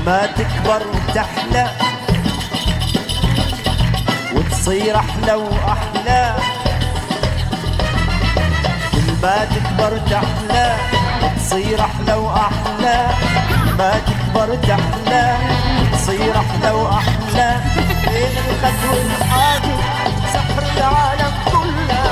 ما تكبر وتحلى وتصير أحلى وأحلى، كل ما تكبر تحلى وتصير أحلى وأحلى، ما تكبر تحلى وتصير أحلى وأحلى. بين الخد والحاجب سحر العالم كله.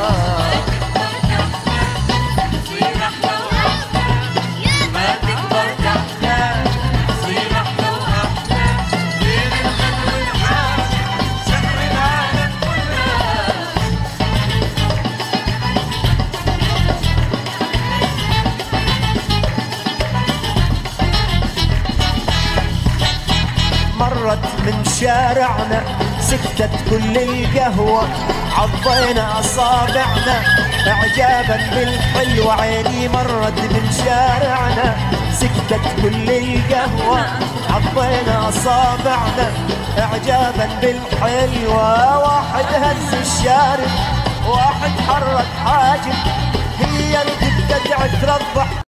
مرت من شارعنا سكتت كل القهوة، عضينا أصابعنا إعجابا بالحلوة. عيني مرت من شارعنا سكتت كل القهوة، عضينا أصابعنا إعجابا بالحلوة. واحد هز الشارب واحد حرك حاجب، هي اللي تبتدع ترضح